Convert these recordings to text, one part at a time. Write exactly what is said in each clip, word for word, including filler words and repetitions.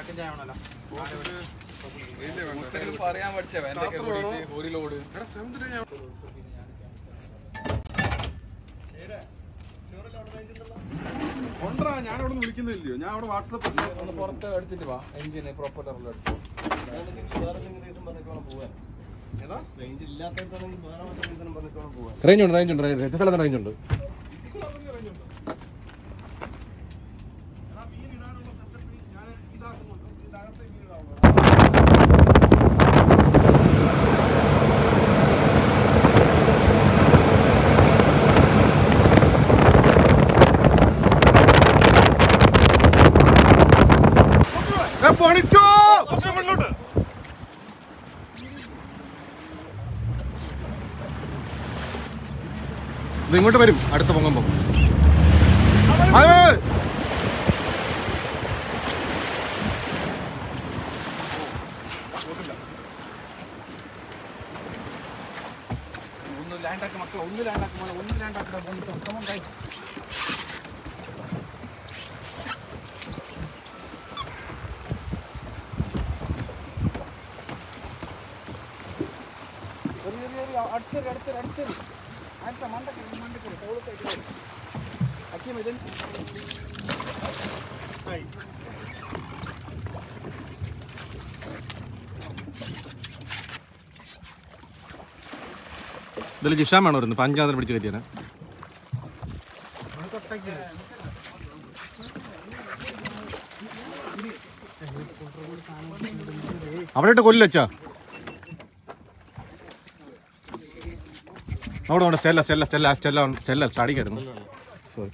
പറയാൻ പഠിച്ച ഒരു ലോഡ് കൊണ്ടാ ഞാൻ അവിടെ വിളിക്കുന്നില്ലയോ ഞാൻ അവിടെ വാട്സാപ്പ് ഒന്ന് പുറത്ത് എടുത്തിട്ട് വാ എഞ്ചിന് പ്രോപ്പർ എടുത്തു റേഞ്ച് ഉണ്ട് റേഞ്ച് ഉണ്ട് റേഞ്ച് സ്ഥലത്ത് റേഞ്ച് ഉണ്ട് ഇത് ഇങ്ങോട്ട് വരും അടുത്ത പൊങ്ങുമ്പോ ഒന്ന് ലാൻഡാക്കി മക്കളെ ഒന്ന് ലാൻഡാക്കി ഒന്ന് ലാൻഡാക്കി അടുത്തൊരു അടുത്തൊരു അടുത്തൊരു അടുത്ത മണ്ടക്ക് മണ്ടക്ക് തോളത്തേക്ക് അക്കിയ മെജൻസ് ഇതിൽ ജിഷാൻ വേണോ വരുന്നത് പഞ്ചായത്തിന് പിടിച്ച് കയറ്റിയാണ് അവിടെ ഇട്ട് കൊല്ലച്ചാ അവിടെ ഉണ്ട് Stella Stella Stella Stella Stella സ്റ്റാഡിക്കായിരുന്നു sorry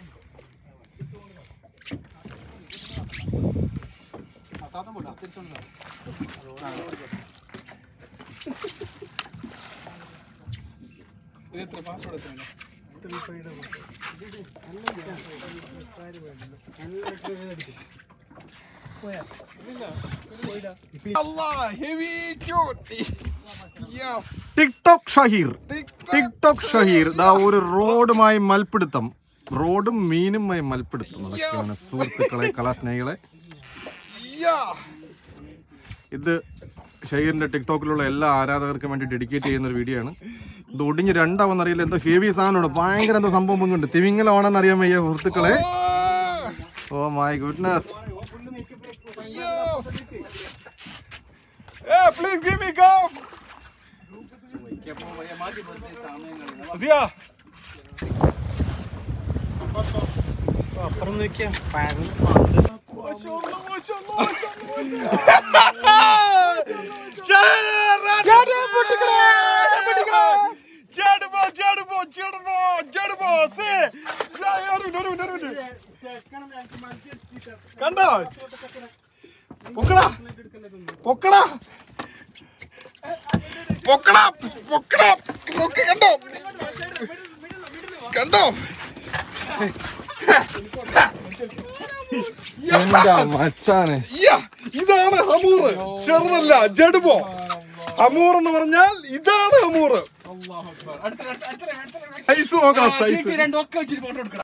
TikTok Shaheer TikTok Shaheer ദാ ഒരു റോഡുമായി മൽപ്പിടുത്തം റോഡും മീനുമായി മൽപ്പിടുത്തം നടക്കുകയാണ് സുഹൃത്തുക്കളെ കലാസ്നേഹികളെ. ഇത് ഷഹീറിന്റെ ടിക്ടോക്കിലുള്ള എല്ലാ ആരാധകർക്കും വേണ്ടി ഡെഡിക്കേറ്റ് ചെയ്യുന്ന ഒരു വീഡിയോ ആണ്. ഇത് ഒടിഞ്ഞ് രണ്ടാവെന്നറിയില്ല, എന്തോ ഹെവി സാധനമാണ്, ഭയങ്കര എന്തോ സംഭവം പൊങ്ങുണ്ട്. തിമിങ്ങലാണെന്ന് അറിയാൻ വയ്യ സുഹൃത്തുക്കളെ. Oh my goodness. Hey, please give me go. Zia. അപ്പുറം നോക്കിയാ പാരൽ Maşallah maşallah maşallah. Jadu putikale. Jadu bo jadu bo jadu bo jadu bo se. Yaru naru naru. Kanda. Pokda. Pokda. Pokda. Pokda. Pokki kando. Kando. മച്ചാനെ ഇതാണ് ഹമൂർ, ചെറുതല്ല ജഡുബോ. ഹമൂർ എന്ന് പറഞ്ഞാൽ ഇതാണ് ഹമൂർ. Size നോക്കണം, സൈസ്.